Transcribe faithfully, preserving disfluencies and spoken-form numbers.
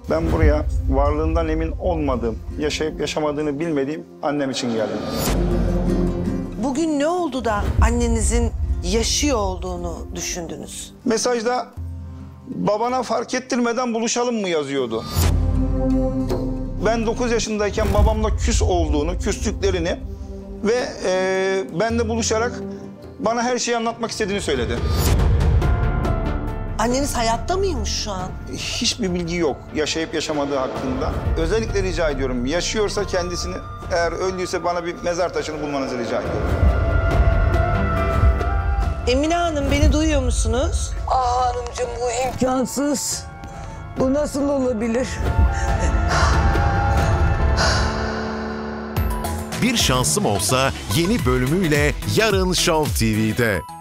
Ben buraya varlığından emin olmadığım, yaşayıp yaşamadığını bilmediğim annem için geldim. Bugün ne oldu da annenizin yaşıyor olduğunu düşündünüz? Mesajda babana fark ettirmeden buluşalım mı yazıyordu. Ben dokuz yaşındayken babamla küs olduğunu, küstüklerini ve e, benle buluşarak bana her şeyi anlatmak istediğini söyledi. Anneniz hayatta mıymış şu an? Hiçbir bilgi yok yaşayıp yaşamadığı hakkında. Özellikle rica ediyorum, yaşıyorsa kendisini, eğer öldüyse bana bir mezar taşını bulmanızı rica ediyorum. Emine Hanım, beni duyuyor musunuz? Ah hanımcığım, bu imkansız. Bu nasıl olabilir? Bir Şansım Olsa yeni bölümüyle yarın Show T V'de.